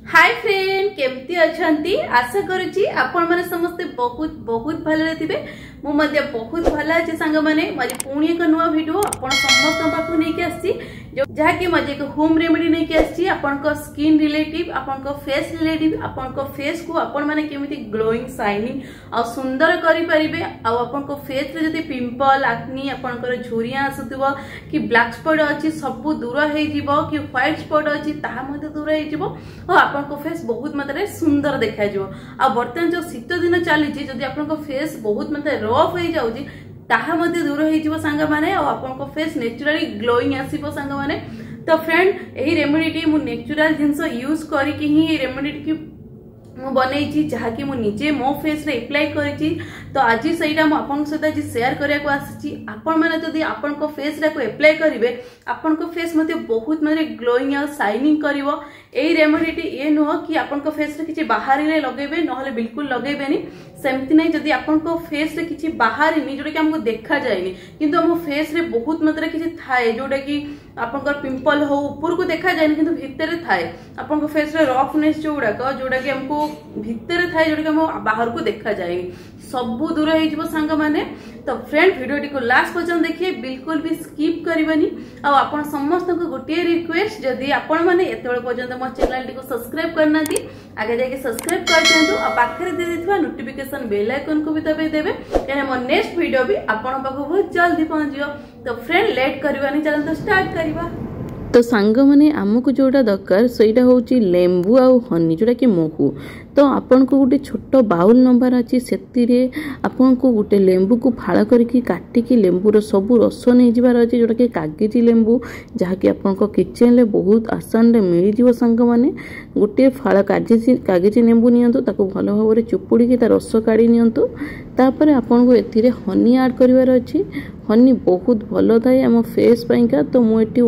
Hi friend केमती अछंती आशा करूची आपण माने समस्त बहुत बहुत भले थिबे मु मध्य बहुत भला अछि संग माने मजे पुणी एक नुवा वीडियो आपण समस्त पाखु नै के आसी जहा कि मजे एक होम रेमेडी नै के आसी आपण को स्किन रिलेटिव आपण को फेस रिलेटिव आपण को फेस को आपण माने केमिति ग्लोइंग शाइनिंग आ सुंदर करि परिबे आ आपण को फेस रे जति पिंपल एक्नी आपण को झुरिया आसुतबो कि ब्लैक स्पॉट अछि सब दूर हे जिवो कि व्हाइट स्पॉट अछि ताहा मध्ये दूर हे जिवो आ आपण को फेस बहुत मात्रा सुंदर देखा जिवो आ बर्तमान जो शीत दिन चली जदि आपण को फेस बहुत मात्रा रफ हो जाउजी ताहा मध्ये दूर हो जिवो संग माने आ आपण को फेस नेचुरली ग्लोइंग आसीबो संग माने। तो फ्रेंड एही रेमेडी मु नेचुरल जिंस यूज करी कि ही रेमेडी की मु बनैछि जहा कि मु निजे मो फेस रे अप्लाई करिछि। तो आज सहीटा मु आपन सहित आज शेयर करिया को आछि आपन माने जदि आपन को फेस रे को अप्लाई करिवे आपन को फेस मते बहुत माने ग्लोइंग आ शाइनिंग करिवो। एई रेमेडी ए नुह कि आपन को फेस रे किछि बाहरी रे लगेबे नहले बिल्कुल लगेबेनी सेमति नै जदि आपन को फेस रे किछि बाहरी नि जोटा कि हमको देखा जायनी किंतु हम फेस रे बहुत मात्रा किछि थाए जोटा कि आपन को पिंपल हो ऊपर को देखा जायनी किंतु भीतर थाए आपन को फेस रे रफनेस जोड़ा कि हमको भीतर थाए जोटा कि हम बाहर को देखा जायनी सब दूर हो जिवो संग माने। तो फ्रेंड वीडियो को लास्ट पर्यंत देखिए बिल्कुल भी स्किप करबनी आ आपण समस्त को गोटे रिक्वेस्ट जदि आपण माने एतबे पर्यंत मो चैनल को सब्सक्राइब करना दी आगे जाके सब्सक्राइब कर दियंतु आ पाखरे दे देथिबा नोटिफिकेशन बेल आइकन को भी दबे देबे एने मो नेक्स्ट वीडियो भी आपण पाखो बहुत जल्दी पहुंच जियो। तो फ्रेंड लेट करबानी चलन तो स्टार्ट करबा। तो सांग माने आमको जोड़ा दरकार सेटा होची लेंबू आ हनी जोड़ा कि महू। तो आपन को गोटे छोट बाउल नंबर अच्छी से आपन को गोटे लेंबू को फाड़ करके काटिकी लेंबूर सब रस नहीं जबार अच्छे जोटा कि कागजी लेंबू जहाँकि आपन को किचन ले बहुत आसान रे मिल जिवो सांग माने गोटे फाड़ कागजी लेंबू नियंतु ताको भल भाव चुपुड़ी की रस काढ़ी नियंतु तापर आपन को एथिरे हनी ऐड करिवार अछि। हनी बहुत भल थाए आम फेस पाइका। तो मुझे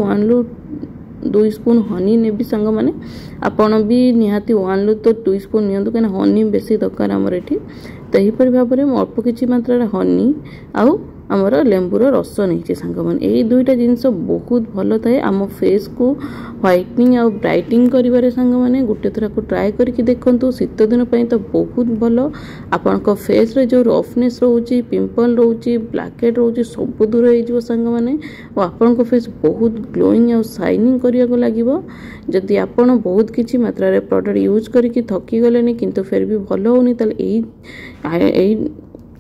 1 स्पून हनी नेबी सांग माने आपण भी निहाती 1 तो 2 स्पून नियंतु कहीं हनी बेसी दरकार आमर एठी। तो यहीपरि भाव में अल्प किछि मात्रा हनी आउ आमर लेंबूर रस नहीं सांग माने यही दुईटा जिनस बहुत भल थाए आम फेस को व्हाइटनिंग आ ब्राइटनिंग करिवारे सांग माने गोटे थरा को ट्राई करके देखंतु शीत दिन पई तो बहुत भल आपन को फेस रे जो रफनेस रहउची पिंपल रहउची ब्लैकहेड रहउची सब दूर हो जिवो सांग माने और आपन को फेस बहुत ग्लोइंग आ शाइनिंग करिया को लागिवो। जदि आपन बहुत किछि मात्रा रे प्रोडक्ट यूज करके थकी गलेनी किंतु फिर भी भल होनी ताले एही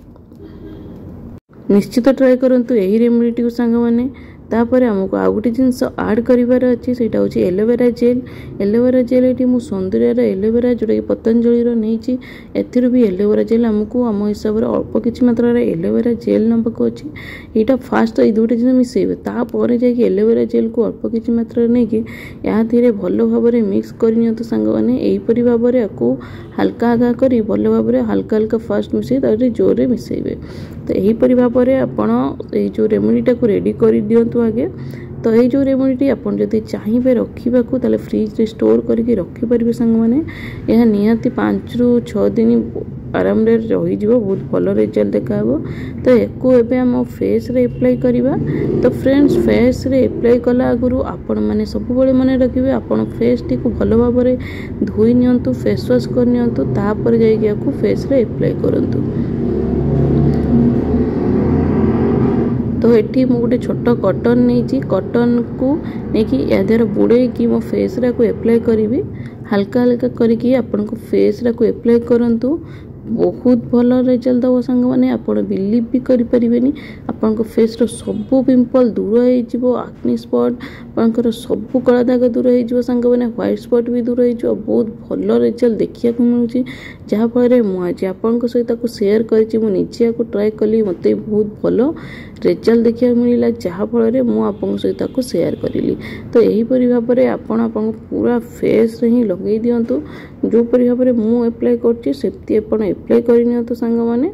निश्चित ट्राई करंतु यही रेमेडी को सांग माने। तापर आमको आउ गोटे जिनस आड करिवार अछि सेटा होची एलोवेरा जेल। एलोवेरा जेल एटी मु सौंदर्य एलोवेरा जोटा कि पतंजलि रो नेछि एथिर भी एलोवेरा जेल हमको आम हिसाब रे अल्प किछि मात्रा रे एलोवेरा जेल नबको अछि। एटा फास्ट ए दुटे जिन मिसेबे तापर जाय कि एलोवेरा जेल को अल्प किछि मात्रा रे नै कि या धीरे भल भाव रे मिक्स करिनियंतु सांग माने एही परि भाव रे को हल्का हल्का करी भल भाव रे हल्का हल्का फास्ट मिसे तारे जोर रे मिसेबे। तो यही परि भाव रे आपण ए जो रेमेडीटा को रेडी करि दियंतु आगे। तो ये जो रेमेडी आपन जदि चाहिए रखा को ताले फ्रिज रे स्टोर करके रखी परिबे संग माने यह निहाती 5 ରୁ 6 दिन आराम रे रही जिवो बहुत भल रिजल्ट देखाबो। तो एको एबे हम फेस रे अप्लाई करिबा। तो फ्रेंड्स फेस रे अप्लाई कला आगुरु आपण माने सब बेले माने रखिबे आपण फेस टी को भल भाव रे धोई नियंतु फेस वॉश कर नियंतु तापर जाई के फेस रे अप्लाई करंतु। तो एठी मु गोटे छोट कॉटन नहीं कॉटन को लेकिन यादार बुड़े कि मो फेस रा को अप्लाई करी हल्का हल्का करके आपन को फेस रा को अप्लाई करंतु बहुत भल रिजल्ट दबो संग माने आपण बिलीव भी करि परिबेनी आपन को फेस रो सब पिंपल दूर हो जिवो एक्नी स्पॉट आपन को सब कला दाग दूर हो जिवो संग माने व्हाइट स्पॉट भी दूर हो जिवो बहुत भल रिजल्ट देखिया को मिलुची। जहा फळे मु आज आपन को सहित को शेयर करछि मु निजे को ट्राई कली मते बहुत भल रिजल्ट देखिया मिलिला जहा फळे मु आपन सहित को शेयर करिली। तो यही परि भाव रे आपन पूरा फेस रे ही लगेई दियंतु जो परि भाव रे मु अप्लाई करछि सेति आपन अप्लाई करनियंतु सांग माने।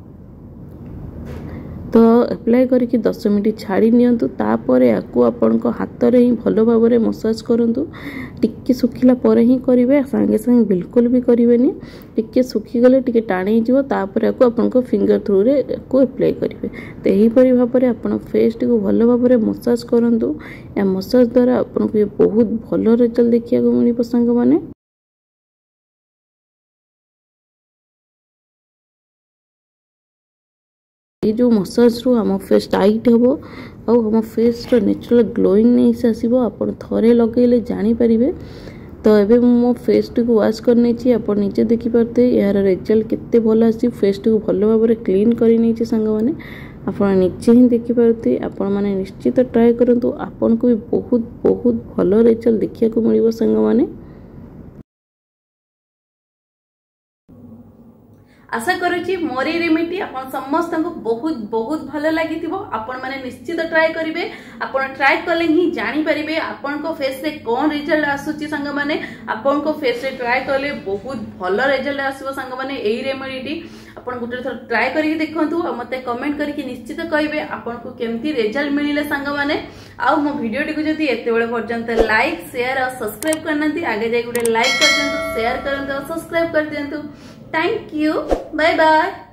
तो अप्लाई करके 10 मिनट छाड़ी नियंतु तापर याकू आपण को हाथ रे ही भलो भाव रे मसाज करंतु टिके सुखिला परे ही करिवे संगे संगे बिल्कुल भी करिवेनी टिके सुखी गले टिके टाणी जिवो तापर याकू आपण को फिंगर थ्रू रे को अप्लाई करिवे। तो एही परि भाव रे आपण फेस टी को भलो भाव रे मसाज करंतु या मसाज द्वारा आपण को बहुत भलो रिजल्ट देखिया को मिली संग माने। जो मसाज रो आम फेस टाइट हम आम फेस नेचुरल ग्लोइंगनेस आसो आप थे लगे जानीपारे। तो ये मो फेस टी वाश कर नहीं आप निजे देखिपारे यार रिजल्ट केते भल आसी फेस टी भल भाव में क्लीन कर सांग मैंने आप निजे ही देखिपारे आपण मैंने निश्चित ट्राए करूँ आपन को भी बहुत बहुत भल रिजल्ट देखा मिल सांग मैंने। आशा करुच्ची मोर रेमेडी आपण समस्त को बहुत बहुत भल लगी आपण मैंने निश्चित ट्राए करेंगे। आपण ट्राए कले ही जानी पारे आपण को फेस रे कौन रिजल्ट आसुची सांग माने आपण को फेस रे ट्राए कले बहुत भल रिजल्ट आसो सांग माने एई रेमेडी आपण गुटे थर ट्राए करके देखंतु और मते कमेंट करके निश्चित कहबे आपण को केमती रिजल्ट मिलिले सांग माने। आ मो वीडियो टी को जदी एते बेले पर्यंत लाइक शेयर और सब्सक्राइब करनंती आगे जाई गुटे लाइक कर दियंतु शेयर करंतु और सब्सक्राइब कर दियंतु। Thank you, bye bye.